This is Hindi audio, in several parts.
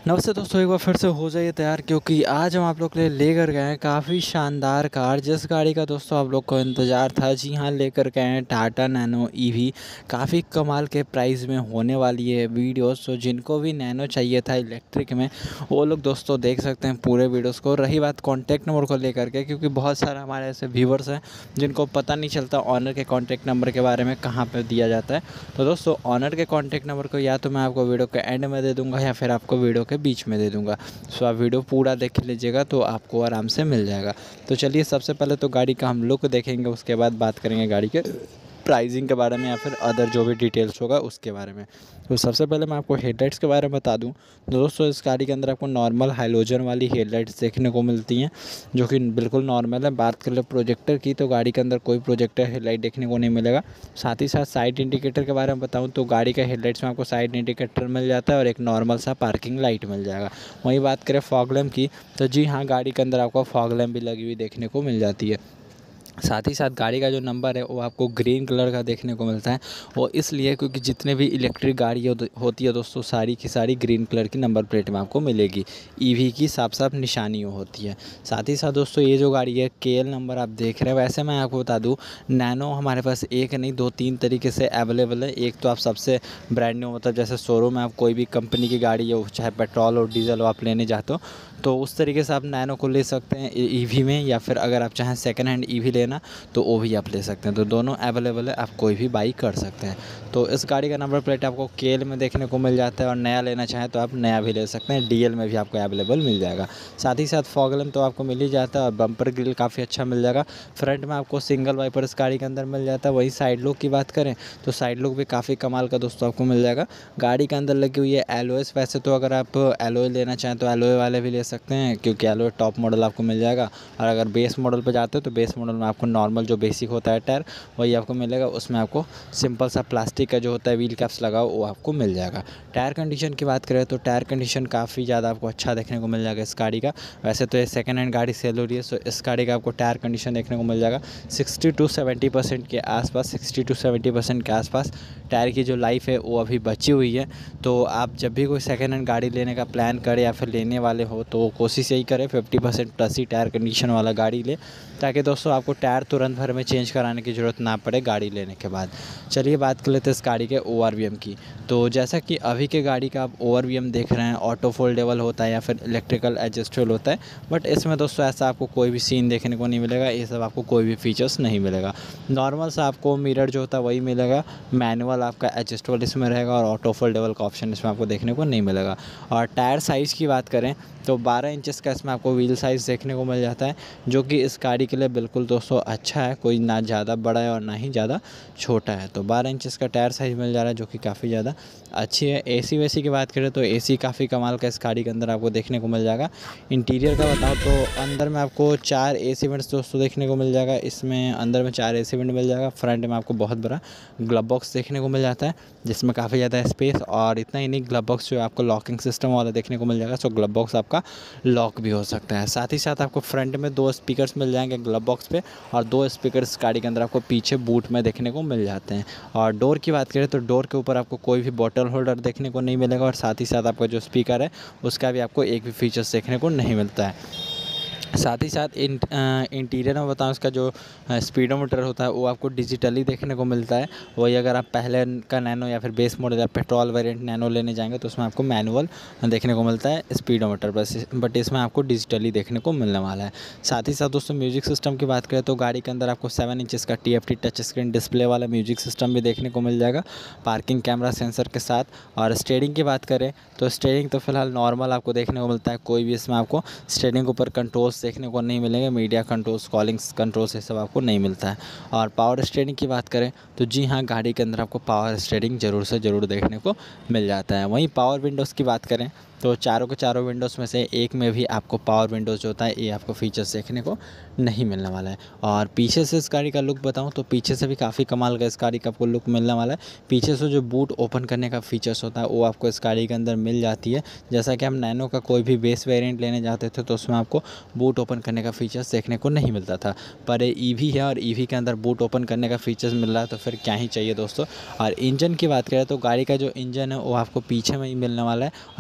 नमस्ते दोस्तों, एक बार फिर से हो जाइए तैयार क्योंकि आज हम आप लोग के लिए लेकर गए हैं काफ़ी शानदार कार। जिस गाड़ी का दोस्तों आप लोग को इंतज़ार था, जी हाँ, लेकर गए हैं टाटा नैनो ईवी। काफ़ी कमाल के प्राइस में होने वाली है वीडियोस। तो जिनको भी नैनो चाहिए था इलेक्ट्रिक में, वो लोग दोस्तों देख सकते हैं पूरे वीडियोस को। रही बात कॉन्टैक्ट नंबर को लेकर के, क्योंकि बहुत सारे हमारे ऐसे व्यूवर्स हैं जिनको पता नहीं चलता ऑनर के कॉन्टैक्ट नंबर के बारे में कहाँ पर दिया जाता है। तो दोस्तों ऑनर के कॉन्टैक्ट नंबर को या तो मैं आपको वीडियो के एंड में दे दूँगा या फिर आपको वीडियो के बीच में दे दूँगा। सो आप वीडियो पूरा देख लीजिएगा तो आपको आराम से मिल जाएगा। तो चलिए सबसे पहले तो गाड़ी का हम लुक देखेंगे, उसके बाद बात करेंगे गाड़ी के प्राइसिंग के बारे में या फिर अदर जो भी डिटेल्स होगा उसके बारे में। तो सबसे पहले मैं आपको हेडलाइट्स के बारे में बता दूं। दोस्तों इस गाड़ी के अंदर आपको नॉर्मल हाइलोजन वाली हेडलाइट्स देखने को मिलती हैं, जो कि बिल्कुल नॉर्मल है। बात कर ले प्रोजेक्टर की, तो गाड़ी के अंदर कोई प्रोजेक्टर हेडलाइट देखने को नहीं मिलेगा। साथ ही साथ साइड इंडिकेटर के बारे में बताऊँ तो गाड़ी का हेडलाइट्स में आपको साइड इंडिकेटर मिल जाता है और एक नॉर्मल सा पार्किंग लाइट मिल जाएगा। वहीं बात करें फॉग लैम्प की, तो जी हाँ, गाड़ी के अंदर आपको फॉग लैम्प भी लगी हुई देखने को मिल जाती है। साथ ही साथ गाड़ी का जो नंबर है वो आपको ग्रीन कलर का देखने को मिलता है। वो इसलिए क्योंकि जितने भी इलेक्ट्रिक गाड़ी होती है दोस्तों, सारी की सारी ग्रीन कलर की नंबर प्लेट में आपको मिलेगी। ईवी की साफ साफ निशानी होती है। साथ ही साथ दोस्तों ये जो गाड़ी है KL नंबर आप देख रहे हैं। वैसे मैं आपको बता दूं, नैनो हमारे पास एक नहीं 2-3 तरीके से अवेलेबल है। एक तो आप सबसे ब्रांड न्यू, मतलब जैसे शोरूम में आप कोई भी कंपनी की गाड़ी हो, चाहे पेट्रोल और डीजल हो, आप लेने जाते हो तो उस तरीके से आप नैनो को ले सकते हैं ईवी में, या फिर अगर आप चाहें सेकंड हैंड ईवी लेना तो वो भी आप ले सकते हैं। तो दोनों अवेलेबल है, आप कोई भी बाई कर सकते हैं। तो इस गाड़ी का नंबर प्लेट आपको KL में देखने को मिल जाता है और नया लेना चाहें तो आप नया भी ले सकते हैं। DL में भी आपको अवेलेबल मिल जाएगा। साथ ही साथ फॉग लैम्प तो आपको मिल ही जाता है और बम्पर ग्रिल काफ़ी अच्छा मिल जाएगा। फ्रंट में आपको सिंगल वाइपर इस गाड़ी के अंदर मिल जाता है। वही साइड लुक की बात करें तो साइड लुक भी काफ़ी कमाल का दोस्तों आपको मिल जाएगा। गाड़ी के अंदर लगी हुई है एलओएस। वैसे तो अगर आप एलओए लेना चाहें तो एलओए वाले भी ले सकते हैं, क्योंकि एलओए टॉप मॉडल आपको मिल जाएगा। और अगर बेस मॉडल पर जाते हो तो बेस मॉडल में आपको नॉर्मल जो बेसिक होता है टायर, वही आपको मिलेगा। उसमें आपको सिंपल सा प्लास्टिक का जो होता है व्हील कैप्स लगा वो आपको मिल जाएगा। टायर कंडीशन की बात करें तो टायर कंडीशन काफ़ी ज़्यादा आपको अच्छा देखने को मिल जाएगा इस गाड़ी का। वैसे तो ये सेकंड हैंड गाड़ी सेल हो रही है, सो इस गाड़ी का आपको टायर कंडीशन देखने को मिल जाएगा 60-70% के आसपास। 60-70% के आसपास टायर की जो लाइफ है वो अभी बची हुई है। तो आप जब भी कोई सेकंड हैंड गाड़ी लेने का प्लान करें या फिर लेने वाले हो तो कोशिश यही करें 50% प्लस ही टायर कंडीशन वाला गाड़ी ले, ताकि दोस्तों आपको टायर तुरंत भर में चेंज कराने की ज़रूरत ना पड़े गाड़ी लेने के बाद। चलिए बात कर लेते हैं इस गाड़ी के ORVM की। तो जैसा कि अभी के गाड़ी का आप ORVM देख रहे हैं, ऑटो फोल्डेबल होता है या फिर इलेक्ट्रिकल एडजस्टेबल होता है। बट इसमें दोस्तों ऐसा आपको कोई भी सीन देखने को नहीं मिलेगा। ये सब आपको कोई भी फीचर्स नहीं मिलेगा। नॉर्मल सा आपको मिरर जो होता है वही मिलेगा। मैनुअल आपका एडजस्टेबल इसमें रहेगा और ऑटो फोल्डेबल का ऑप्शन इसमें आपको देखने को नहीं मिलेगा। और टायर साइज़ की बात करें तो 12 इंचेस का इसमें आपको व्हील साइज़ देखने को मिल जाता है, जो कि इस गाड़ी के लिए बिल्कुल दोस्तों अच्छा है। कोई ना ज़्यादा बड़ा है और ना ही ज़्यादा छोटा है। तो 12 इंचेस का टायर साइज़ मिल जा रहा है, जो कि काफ़ी ज़्यादा अच्छी है। AC वेसी की बात करें तो AC काफ़ी कमाल का इस गाड़ी के अंदर आपको देखने को मिल जाएगा। इंटीरियर का बताऊँ तो अंदर में आपको 4 AC वेंट्स दोस्तों देखने को मिल जाएगा। इसमें अंदर में 4 AC वेंट मिल जाएगा। फ्रंट में आपको बहुत बड़ा ग्लव बॉक्स देखने को मिल जाता है, जिसमें काफ़ी ज़्यादा स्पेस। और इतना ही नहीं, ग्लव बॉक्स जो आपको लॉकिंग सिस्टम वाला देखने को मिल जाएगा। सो ग्लव बॉक्स आपका लॉक भी हो सकता है। साथ ही साथ आपको फ्रंट में 2 स्पीकर्स मिल जाएंगे ग्लव बॉक्स पे, और 2 स्पीकर्स गाड़ी के अंदर आपको पीछे बूट में देखने को मिल जाते हैं। और डोर की बात करें तो डोर के ऊपर आपको कोई भी बॉटल होल्डर देखने को नहीं मिलेगा। और साथ ही साथ आपका जो स्पीकर है उसका भी आपको एक भी फीचर्स देखने को नहीं मिलता है। साथ ही साथ इंटीरियर में बताऊँ, इसका जो स्पीडोमीटर होता है वो आपको डिजिटली देखने को मिलता है। वही अगर आप पहले का नैनो या फिर बेस मॉडल या पेट्रोल वेरिएंट नैनो लेने जाएंगे तो उसमें आपको मैनुअल देखने को मिलता है स्पीडोमीटर बट इसमें आपको डिजिटली देखने को मिलने वाला है। साथ ही साथ दोस्तों म्यूजिक सिस्टम की बात करें तो गाड़ी के अंदर आपको 7 इंचेस का TFT टच स्क्रीन डिस्प्ले वाला म्यूजिक सिस्टम भी देखने को मिल जाएगा, पार्किंग कैमरा सेंसर के साथ। और स्टीयरिंग की बात करें तो स्टीयरिंग तो फिलहाल नॉर्मल आपको देखने को मिलता है। कोई भी इसमें आपको स्टीयरिंग के ऊपर कंट्रोल्स देखने को नहीं मिलेंगे। मीडिया कंट्रोल्स, कॉलिंग्स कंट्रोल्स, ये सब आपको नहीं मिलता है। और पावर स्टीयरिंग की बात करें तो जी हाँ, गाड़ी के अंदर आपको पावर स्टीयरिंग ज़रूर से ज़रूर देखने को मिल जाता है। वहीं पावर विंडोज़ की बात करें तो चारों के चारों विंडोज़ में से एक में भी आपको पावर विंडोज़ जो होता है ये आपको फीचर्स देखने को नहीं मिलने वाला है। और पीछे से इस गाड़ी का लुक बताऊं तो पीछे से भी काफ़ी कमाल का इस गाड़ी का आपको लुक मिलने वाला है। पीछे से जो बूट ओपन करने का फीचर्स होता है वो आपको इस गाड़ी के अंदर मिल जाती है। जैसा कि हम नैनो का कोई भी बेस वेरिएंट लेने जाते थे तो उसमें आपको बूट ओपन करने का फीचर्स देखने को नहीं मिलता था। पर ये ईवी है और ईवी के अंदर बूट ओपन करने का फीचर्स मिल रहा है, तो फिर क्या ही चाहिए दोस्तों। और इंजन की बात करें तो गाड़ी का जो इंजन है वो आपको पीछे में ही मिलने वाला है और आगे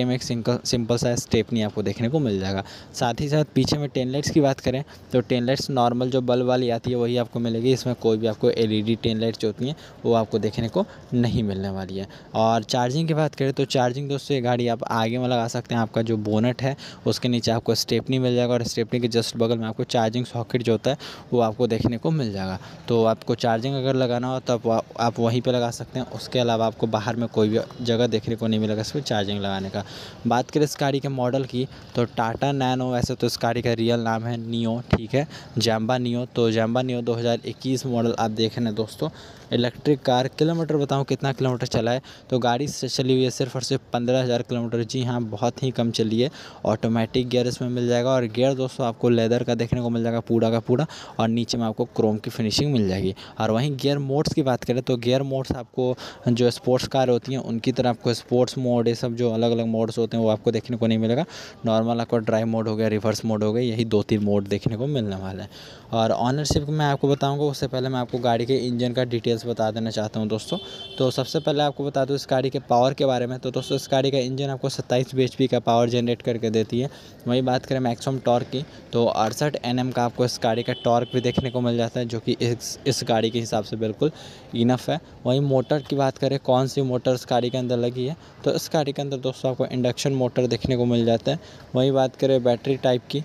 में एक सिंपल सा स्टेपनी आपको देखने को मिल जाएगा। साथ ही साथ पीछे में टेल लाइट्स की बात करें तो टेल लाइट्स नॉर्मल जो बल्ब वाली आती है वही आपको मिलेगी। इसमें कोई भी आपको LED टेल लाइट्स जो होती हैं वो आपको देखने को नहीं मिलने वाली है। और चार्जिंग की बात करें तो चार्जिंग दोस्तों ये गाड़ी आप आगे में लगा सकते हैं। आपका जो बोनट है उसके नीचे आपको स्टेपनी मिल जाएगा और स्टेपनी के जस्ट बगल में आपको चार्जिंग सॉकेट जो होता है वो आपको देखने को मिल जाएगा। तो आपको चार्जिंग अगर लगाना हो तो आप वहीं पे लगा सकते हैं। उसके अलावा आपको बाहर में कोई भी जगह देखने को नहीं मिलेगा इस पर चार्जिंग लगाने का। बात करें इस गाड़ी के मॉडल की तो टाटा नैनो, वैसे तो इस गाड़ी का रियल नाम है नियो, ठीक है, जैम्बा नियो। तो जैम्बा नियो 2021 मॉडल आप देख रहे हैं दोस्तों, इलेक्ट्रिक कार। किलोमीटर बताऊं कितना किलोमीटर चला है तो गाड़ी से चली हुई है सिर्फ और सिर्फ 15,000 किलोमीटर। जी हाँ, बहुत ही कम चली है। ऑटोमेटिक गियर इसमें मिल जाएगा और गियर दोस्तों आपको लेदर का देखने को मिल जाएगा पूरा का पूरा, और नीचे में आपको क्रोम की फिनिशिंग मिल जाएगी। और वहीं गियर मोड्स की बात करें तो गियर मोड्स आपको जो स्पोर्ट्स कार होती हैं उनकी तरह आपको स्पोर्ट्स मोड, ये सब जो अलग अलग मोड्स होते हैं वो आपको देखने को नहीं मिलेगा। नॉर्मल आपको ड्राइव मोड हो गया, रिवर्स मोड हो गया, यही 2-3 मोड देखने को मिलने वाला है। और ऑनरशिप मैं आपको बताऊंगा उससे पहले मैं आपको गाड़ी के इंजन का डिटेल्स बता देना चाहता हूं दोस्तों। तो सबसे पहले आपको बता दूं इस गाड़ी के पावर के बारे में। तो दोस्तों इस गाड़ी का इंजन आपको 27 bhp का पावर जनरेट करके देती है। वहीं बात करें मैक्सिमम टॉर्क की तो 68 Nm का आपको इस गाड़ी का टॉर्क भी देखने को मिल जाता है, जो कि इस गाड़ी के हिसाब से बिल्कुल इनफ है। वहीं मोटर की बात करें कौन सी मोटर इस गाड़ी के अंदर लगी है तो इस गाड़ी के अंदर दोस्तों आपको इंडक्शन मोटर देखने को मिल जाता है। वहीं बात करें बैटरी टाइप की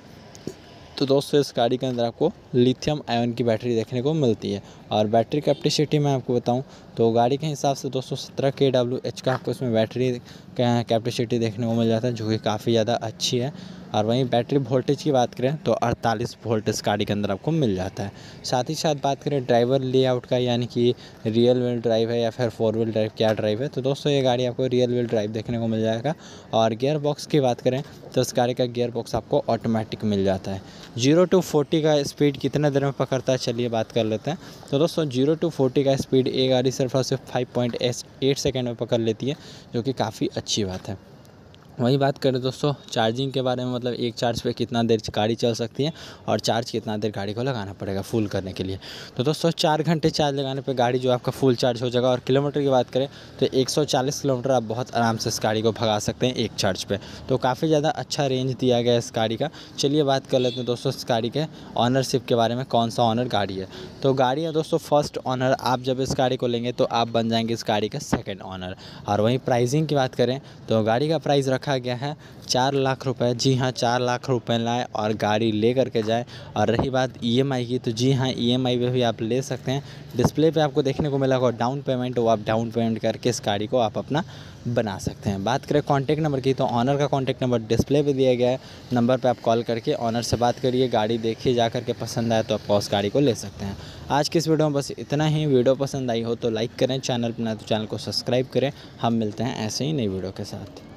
तो दोस्तों इस गाड़ी के अंदर आपको लिथियम आयन की बैटरी देखने को मिलती है। और बैटरी कैपेसिटी मैं आपको बताऊं तो गाड़ी के हिसाब से दोस्तों 17 kWh का आपको इसमें बैटरी कैपेसिटी देखने को मिल जाता है, जो कि काफ़ी ज़्यादा अच्छी है। और वहीं बैटरी वोल्टेज की बात करें तो 48 वोल्ट इस गाड़ी के अंदर आपको मिल जाता है। साथ ही साथ बात करें ड्राइवर लेआउट का, यानी कि रियल व्हील ड्राइव है या फिर 4 व्हील ड्राइव, क्या ड्राइव है, तो दोस्तों ये गाड़ी आपको रियल व्हील ड्राइव देखने को मिल जाएगा। और गियर बॉक्स की बात करें तो इस गाड़ी का गियर बॉक्स आपको ऑटोमेटिक मिल जाता है। 0 to 40 का स्पीड कितने देर में पकड़ता है चलिए बात कर लेते हैं। तो दोस्तों 0 to 40 का स्पीड ये गाड़ी सिर्फ और सिर्फ 5.8 सेकेंड में पकड़ लेती है, जो कि काफ़ी अच्छी बात है। वही बात करें दोस्तों चार्जिंग के बारे में, मतलब एक चार्ज पे कितना देर गाड़ी चल सकती है और चार्ज कितना देर गाड़ी को लगाना पड़ेगा फुल करने के लिए। तो दोस्तों 4 घंटे चार्ज लगाने पे गाड़ी जो आपका फुल चार्ज हो जाएगा। और किलोमीटर की बात करें तो 140 किलोमीटर आप बहुत आराम से इस गाड़ी को भगा सकते हैं एक चार्ज पे। तो काफ़ी ज़्यादा अच्छा रेंज दिया गया है इस गाड़ी का। चलिए बात कर लेते हैं दोस्तों इस गाड़ी के ऑनरशिप के बारे में, कौन सा ऑनर गाड़ी है। तो गाड़ी है दोस्तों फर्स्ट ऑनर। आप जब इस गाड़ी को लेंगे तो आप बन जाएंगे इस गाड़ी के सेकेंड ऑनर। और वहीं प्राइसिंग की बात करें तो गाड़ी का प्राइस रखा गया है 4 लाख रुपए। जी हाँ, 4 लाख रुपए लाएँ और गाड़ी ले करके जाएँ। और रही बात EMI की तो जी हाँ, EMI पे भी आप ले सकते हैं। डिस्प्ले पे आपको देखने को मिलेगा डाउन पेमेंट, वो आप डाउन पेमेंट करके इस गाड़ी को आप अपना बना सकते हैं। बात करें कॉन्टैक्ट नंबर की तो ऑनर का कॉन्टैक्ट नंबर डिस्प्ले पे दिया गया है। नंबर पे आप कॉल करके ऑनर से बात करिए, गाड़ी देखिए, जा करके पसंद आए तो आप उस गाड़ी को ले सकते हैं। आज की इस वीडियो में बस इतना ही। वीडियो पसंद आई हो तो लाइक करें, चैनल पर ना तो चैनल को सब्सक्राइब करें। हम मिलते हैं ऐसे ही नई वीडियो के साथ।